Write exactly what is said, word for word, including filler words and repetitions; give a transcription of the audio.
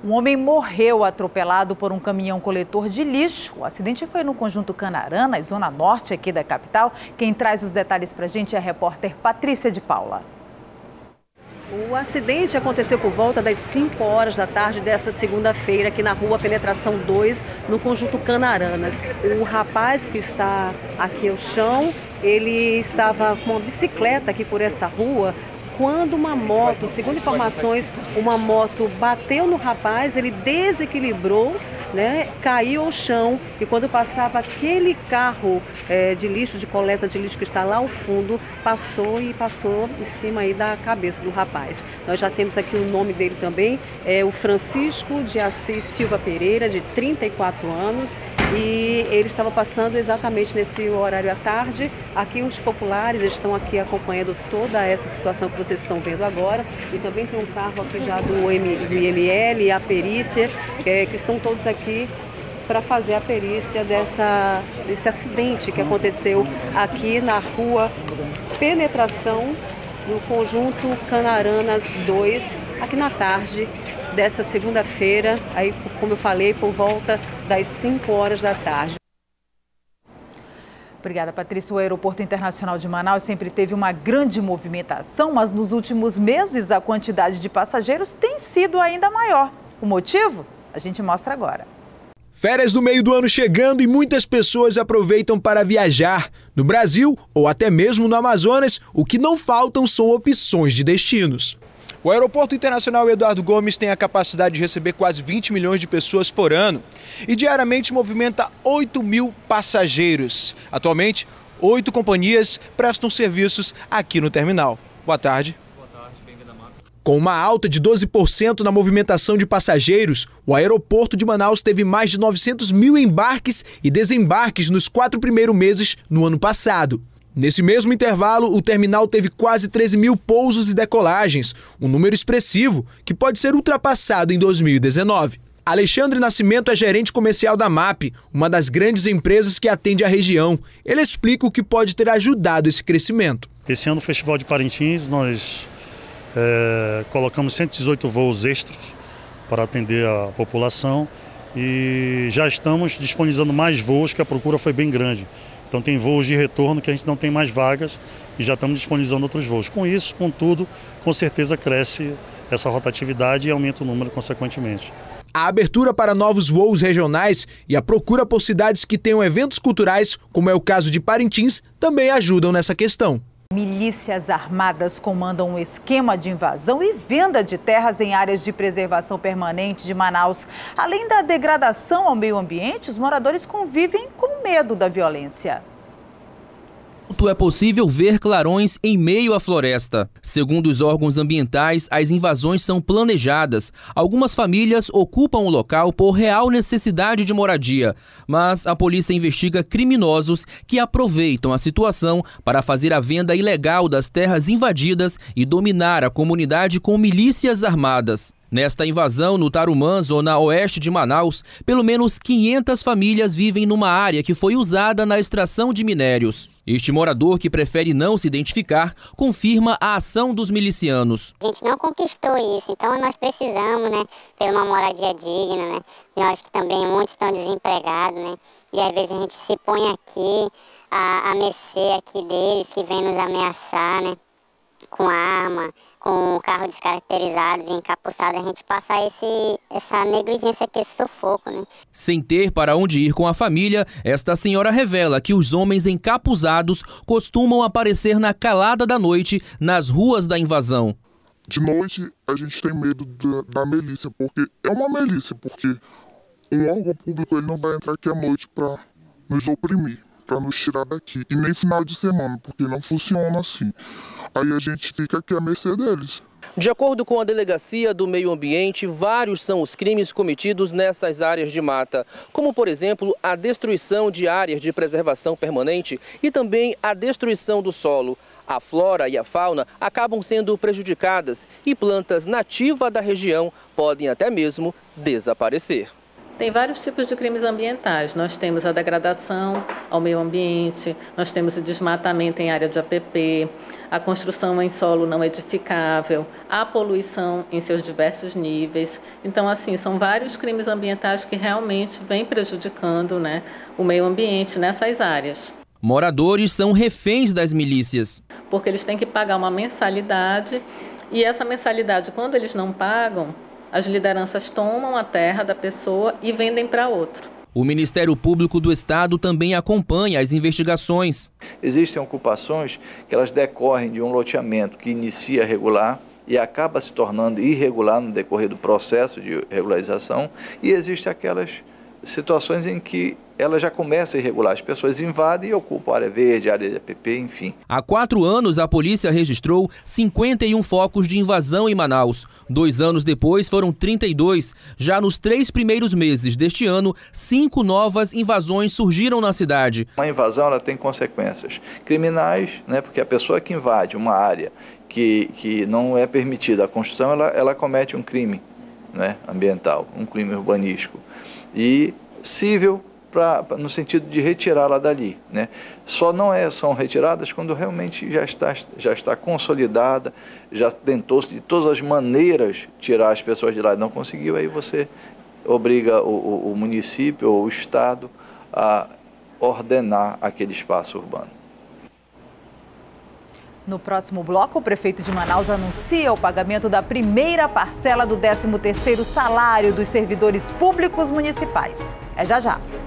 Um homem morreu atropelado por um caminhão coletor de lixo. O acidente foi no Conjunto Canarana, zona norte aqui da capital. Quem traz os detalhes para a gente é a repórter Patrícia de Paula. O acidente aconteceu por volta das cinco horas da tarde dessa segunda-feira aqui na rua Penetração dois, no Conjunto Canaranas. O rapaz que está aqui ao chão, ele estava com uma bicicleta aqui por essa rua, quando uma moto, segundo informações, uma moto bateu no rapaz, ele desequilibrou, né, caiu ao chão, e quando passava aquele carro é, de lixo, de coleta de lixo que está lá ao fundo, passou e passou em cima aí da cabeça do rapaz. Nós já temos aqui o nome dele também, é o Francisco de Assis Silva Pereira, de trinta e quatro anos, e ele estava passando exatamente nesse horário à tarde. Aqui os populares estão aqui acompanhando toda essa situação que vocês estão vendo agora, e também tem um carro aqui já do, M, do I M L, a perícia, é, que estão todos aqui para fazer a perícia dessa, desse acidente que aconteceu aqui na rua Penetração, no Conjunto Canaranas dois, aqui na tarde dessa segunda-feira, aí, como eu falei, por volta das cinco horas da tarde. Obrigada, Patrícia. O Aeroporto Internacional de Manaus sempre teve uma grande movimentação, mas nos últimos meses a quantidade de passageiros tem sido ainda maior. O motivo? A gente mostra agora. Férias do meio do ano chegando e muitas pessoas aproveitam para viajar. No Brasil ou até mesmo no Amazonas, o que não faltam são opções de destinos. O Aeroporto Internacional Eduardo Gomes tem a capacidade de receber quase vinte milhões de pessoas por ano e diariamente movimenta oito mil passageiros. Atualmente, oito companhias prestam serviços aqui no terminal. Boa tarde. Boa tarde, bem-vindo à Mata. Com uma alta de doze por cento na movimentação de passageiros, o aeroporto de Manaus teve mais de novecentos mil embarques e desembarques nos quatro primeiros meses no ano passado. Nesse mesmo intervalo, o terminal teve quase treze mil pousos e decolagens, um número expressivo que pode ser ultrapassado em dois mil e dezenove. Alexandre Nascimento é gerente comercial da M A P, uma das grandes empresas que atende a região. Ele explica o que pode ter ajudado esse crescimento. Esse ano, no Festival de Parintins, nós é, colocamos cento e dezoito voos extras para atender a população e já estamos disponibilizando mais voos, que a procura foi bem grande. Então tem voos de retorno que a gente não tem mais vagas e já estamos disponibilizando outros voos. Com isso, contudo, com certeza cresce essa rotatividade e aumenta o número consequentemente. A abertura para novos voos regionais e a procura por cidades que tenham eventos culturais, como é o caso de Parintins, também ajudam nessa questão. Milícias armadas comandam um esquema de invasão e venda de terras em áreas de preservação permanente de Manaus. Além da degradação ao meio ambiente, os moradores convivem com medo da violência. É possível ver clarões em meio à floresta. Segundo os órgãos ambientais, as invasões são planejadas. Algumas famílias ocupam o local por real necessidade de moradia, mas a polícia investiga criminosos que aproveitam a situação para fazer a venda ilegal das terras invadidas e dominar a comunidade com milícias armadas. Nesta invasão, no Tarumã, zona oeste de Manaus, pelo menos quinhentas famílias vivem numa área que foi usada na extração de minérios. Este morador, que prefere não se identificar, confirma a ação dos milicianos. A gente não conquistou isso, então nós precisamos, né, ter uma moradia digna, né? Eu acho que também muitos estão desempregados, né? E às vezes a gente se põe aqui a, a mercê aqui deles, que vem nos ameaçar, né? Com arma, com o carro descaracterizado, encapuçado, a gente passa esse, essa negligência aqui, esse sufoco, né? Sem ter para onde ir com a família, esta senhora revela que os homens encapuzados costumam aparecer na calada da noite nas ruas da invasão. De noite a gente tem medo da, da milícia, porque é uma milícia, porque um órgão público ele não vai entrar aqui à noite para nos oprimir, para nos tirar daqui, e nem final de semana, porque não funciona assim. Aí a gente fica aqui à mercê deles. De acordo com a Delegacia do Meio Ambiente, vários são os crimes cometidos nessas áreas de mata, como, por exemplo, a destruição de áreas de preservação permanente e também a destruição do solo. A flora e a fauna acabam sendo prejudicadas e plantas nativas da região podem até mesmo desaparecer. Tem vários tipos de crimes ambientais. Nós temos a degradação ao meio ambiente, nós temos o desmatamento em área de A P P, a construção em solo não edificável, a poluição em seus diversos níveis. Então, assim, são vários crimes ambientais que realmente vêm prejudicando, né, o meio ambiente nessas áreas. Moradores são reféns das milícias. Porque eles têm que pagar uma mensalidade e essa mensalidade, quando eles não pagam, as lideranças tomam a terra da pessoa e vendem para outro. O Ministério Público do Estado também acompanha as investigações. Existem ocupações que elas decorrem de um loteamento que inicia regular e acaba se tornando irregular no decorrer do processo de regularização, e existem aquelas situações em que ela já começa a irregular. As pessoas invadem e ocupam área verde, área de A P P, enfim. Há quatro anos, a polícia registrou cinquenta e um focos de invasão em Manaus. Dois anos depois, foram trinta e dois. Já nos três primeiros meses deste ano, cinco novas invasões surgiram na cidade. Uma invasão ela tem consequências criminais, né, porque a pessoa que invade uma área que, que não é permitida a construção, ela, ela comete um crime, né, ambiental, um crime urbanístico. E civil, Pra, no sentido de retirá-la dali, né? Só não é, são retiradas quando realmente já está, já está consolidada, já tentou de todas as maneiras tirar as pessoas de lá e não conseguiu, aí você obriga o, o, o município ou o estado a ordenar aquele espaço urbano. No próximo bloco, o prefeito de Manaus anuncia o pagamento da primeira parcela do décimo terceiro salário dos servidores públicos municipais. É já já.